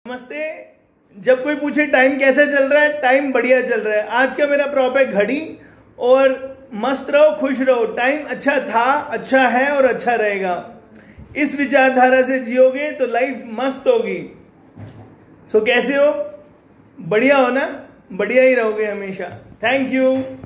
नमस्ते। जब कोई पूछे टाइम कैसा चल रहा है, टाइम बढ़िया चल रहा है। आज का मेरा प्रॉप है घड़ी, और मस्त रहो, खुश रहो। टाइम अच्छा था, अच्छा है और अच्छा रहेगा। इस विचारधारा से जियोगे तो लाइफ मस्त होगी। सो कैसे हो? बढ़िया हो ना? बढ़िया ही रहोगे हमेशा। Thank you.